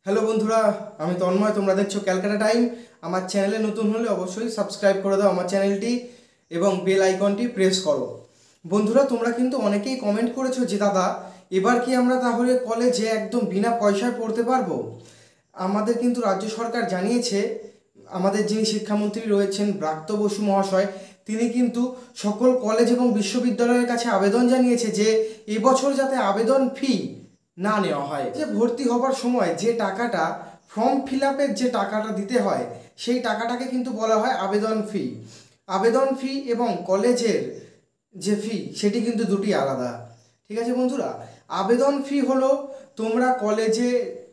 Hello বন্ধুরা, আমি তন্ময়। তোমরা দেখছো ক্যালকাটা টাইম। আমার চ্যানেলে নতুন হলে অবশ্যই সাবস্ক্রাইব করে দাও আমার চ্যানেলটি এবং বেল আইকনটি প্রেস করো। বন্ধুরা, তোমরা কিন্তু অনেকেই কমেন্ট করেছো যে দাদা, এবার কি আমরা তাহলে কলেজে একদম বিনা পয়সায় পড়তে পারবো? আমাদের কিন্তু রাজ্য সরকার জানিয়েছে, আমাদের যিনি শিক্ষামন্ত্রী রয়েছেন ব্রাত্য বসু মহাশয়, তিনি কিন্তু সকল কলেজ এবং বিশ্ববিদ্যালয়ের কাছে আবেদন জানিয়েছে যে এবছর যাতে আবেদন ফি না নেওয়া হয়। যে ভর্তি হবার সময় যে টাকাটা, ফর্ম ফিল আপের যে টাকাটা দিতে হয়, সেই টাকাটাকে কিন্তু বলা হয় আবেদন ফি। আবেদন ফি এবং কলেজের যে ফি, সেটি কিন্তু দুটি আলাদা। ঠিক আছে বন্ধুরা, আবেদন ফি হলো তোমরা কলেজে,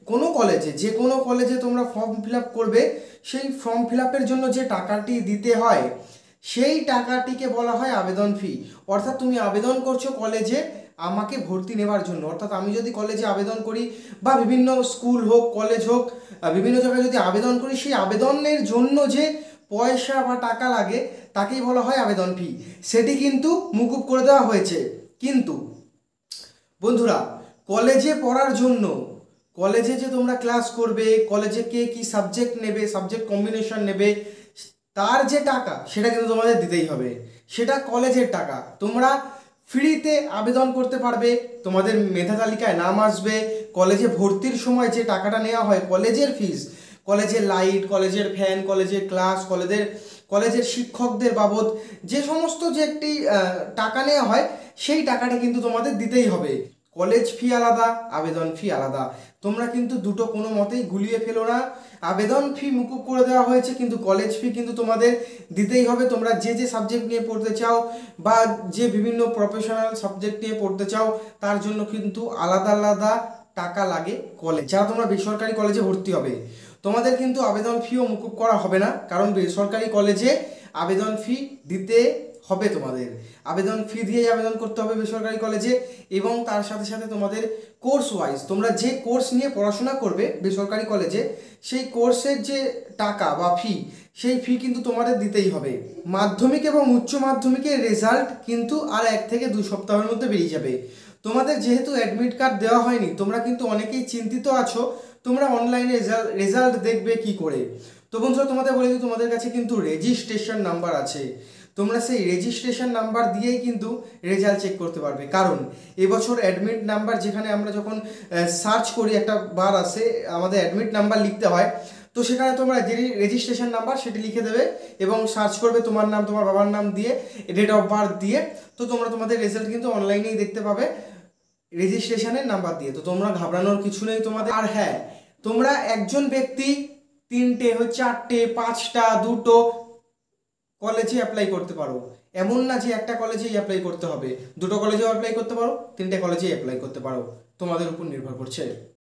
যে কোনো কলেজে তোমরা ফর্ম ফিল আপ করবে, সেই ফর্ম ফিল আপের জন্য যে টাকাটি দিতে হয়, সেই টাকাটিকে বলা হয় আবেদন ফি। অর্থাৎ তুমি আবেদন করছো কলেজে আমাকে ভর্তি নেওয়ার জন্য। অর্থাৎ আমি যদি কলেজে আবেদন করি বা বিভিন্ন স্কুল হোক, কলেজ হোক, বিভিন্ন জায়গায় যদি আবেদন করি, সেই আবেদনের জন্য যে পয়সা বা টাকা লাগে তাকেই বলা হয় আবেদন ফি। সেটি কিন্তু মুকুব করে দেওয়া হয়েছে। কিন্তু বন্ধুরা, কলেজে পড়ার জন্য, কলেজে যে তোমরা ক্লাস করবে, কলেজে কে কী সাবজেক্ট নেবে, সাবজেক্ট কম্বিনেশন নেবে, তার যে টাকা সেটা কিন্তু তোমাদের দিতেই হবে। সেটা কলেজের টাকা। তোমরা ফ্রিতে আবেদন করতে পারবে, তোমাদের মেধা তালিকায় নাম আসবে। কলেজে ভর্তির সময় যে টাকাটা নেওয়া হয়, কলেজের ফিস, কলেজের লাইট, কলেজের ফ্যান, কলেজের ক্লাস, কলেজের শিক্ষকদের বাবদ যে সমস্ত যে একটি টাকা নেওয়া হয়, সেই টাকাটা কিন্তু তোমাদের দিতেই হবে। কলেজ ফি আলাদা, আবেদন ফি আলাদা। তোমরা কিন্তু দুটো কোনো মতেই গুলিয়ে ফেলো না। আবেদন ফি মুকুব করে দেওয়া হয়েছে, কিন্তু কলেজ ফি কিন্তু তোমাদের দিতেই হবে। তোমরা যে সাবজেক্ট নিয়ে পড়তে চাও বা যে বিভিন্ন প্রফেশনাল সাবজেক্ট নিয়ে পড়তে চাও, তার জন্য কিন্তু আলাদা আলাদা টাকা লাগে কলেজ। যারা তোমরা বেসরকারি কলেজে ভর্তি হবে, তোমাদের কিন্তু আবেদন ফিও মুকুব করা হবে না, কারণ বেসরকারি কলেজে আবেদন ফি দিতে হবে। তোমাদের আবেদন ফি দিয়েই আবেদন করতে হবে বেসরকারি কলেজে। এবং তার সাথে সাথে তোমাদের কোর্স ওয়াইজ, তোমরা যে কোর্স নিয়ে পড়াশোনা করবে বেসরকারি কলেজে, সেই কোর্সের যে টাকা বা ফি, সেই ফি কিন্তু তোমাদের দিতেই হবে। মাধ্যমিক এবং উচ্চ মাধ্যমিকের রেজাল্ট কিন্তু আর 1 থেকে 2 সপ্তাহের মধ্যে বেরিয়ে যাবে। তোমাদের যেহেতু অ্যাডমিট কার্ড দেওয়া হয়নি, তোমরা কিন্তু অনেকেই চিন্তিত আছো তোমরা অনলাইনে রেজাল্ট দেখবে কি করে। তো বন্ধুরা, তোমাদের বলে দিই, তোমাদের কাছে কিন্তু রেজিস্ট্রেশন নাম্বার আছে। তোমরা সেই রেজিস্ট্রেশন নাম্বার দিয়েই কিন্তু রেজাল্ট চেক করতে পারবে। কারণ এবছর অ্যাডমিট নাম্বার, যেখানে আমরা যখন সার্চ করি একটা বার আসে, আমাদের অ্যাডমিট নাম্বার লিখতে হয়, তো সেখানে তোমরা যে রেজিস্ট্রেশন নাম্বার সেটি লিখে দেবে এবং সার্চ করবে তোমার নাম, তোমার বাবার নাম দিয়ে, ডেট অফ বার্থ দিয়ে। তো তোমরা তোমাদের রেজাল্ট কিন্তু অনলাইনেই দেখতে পাবে রেজিস্ট্রেশনের নাম্বার দিয়ে। তো তোমরা ঘাবড়ানোর কিছু নেই তোমাদের। আর হ্যাঁ, তোমরা একজন ব্যক্তি 3টে, 4টে, 5টা, 2টো কলেজে অ্যাপ্লাই করতে পারো। এমন না যে একটা কলেজেই অ্যাপ্লাই করতে হবে, 2টো কলেজেও অ্যাপ্লাই করতে পারো, 3টে কলেজেই অ্যাপ্লাই করতে পারো। তোমাদের উপর নির্ভর করছে।